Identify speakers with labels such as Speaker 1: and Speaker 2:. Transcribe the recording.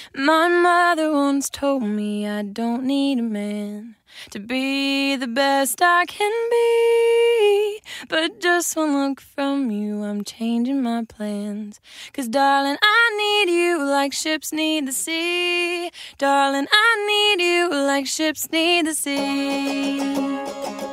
Speaker 1: My mother once told me I don't need a man to be the best I can be. But just one look from you, I'm changing my plans. 'Cause darling, I need you like ships need the sea. Darling, I need you like ships need the sea.